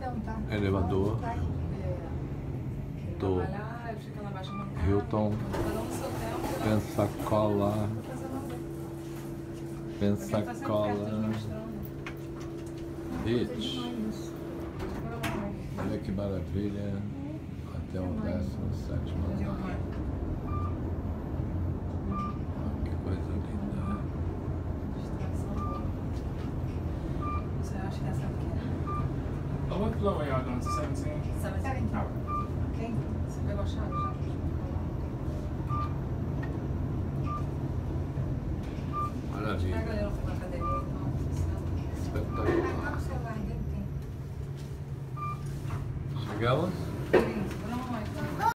Então, tá. Elevador do Hilton Pensacola. Beach. Olha que maravilha. Até o 17º andar. Que coisa linda. Você acha que essa aqui Oh, what floor are y'all going to? 17? 17? Oh. Ok? Você pegou a chave já? Maravilha. Pega ali na cadeirinha, então. Espetacular. Ah, o celular dele tem. Chegamos?